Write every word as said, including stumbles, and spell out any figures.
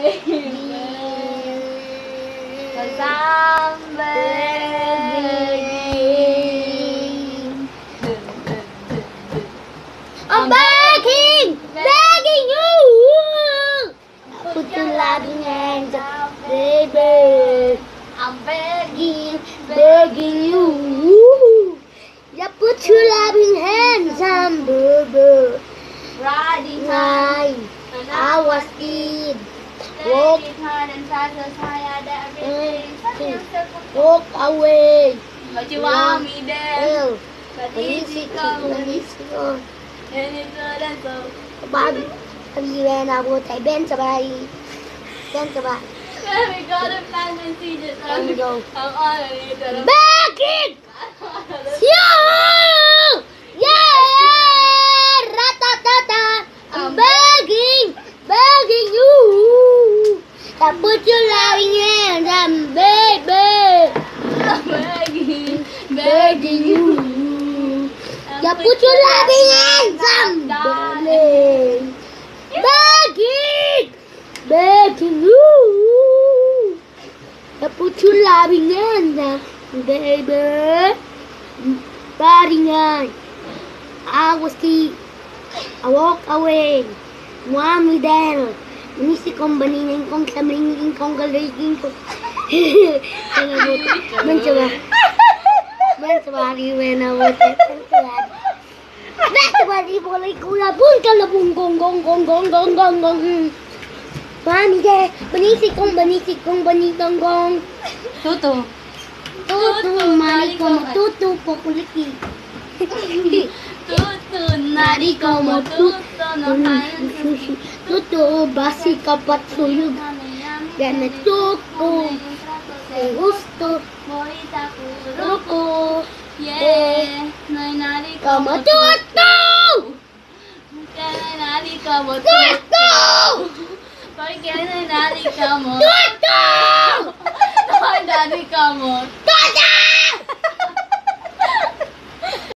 I'm begging, begging you. Put your loving hands up, baby. I'm begging, begging you. Yeah, put your loving hands on, baby. Riding High, I was in. Walk, walk away. But you want me there. Well, But easy, easy come, easy go. and it's good and so. บ้านมีแวนอาโบไทยเบนสบายเบนสบาย Let me go to plan and see the sun. Let me go. I'm on it. I'm back it yeah yeah ratatata I'm begging begging you to put your loving hands on baby begging, begging you to put your loving hands on baby begging begging you to put your loving hands on baby baringan I was the I walk away want me there ini si kong baningin kong samlingin kong galigin ko mencoba mencoba di mana wote mencoba mencoba di boleh kula pun kalau bung gong gong gong gong gong gong gong mami deh benih si kong benih si kong benih gong gong tutu. tutu mari como tutu populiki Tutu, nari como tutu, no sushi tutu basi kapat suyug gana tutu me gusto Morita ruko yeah, no hay nadie como tutu no hay nadie como tutu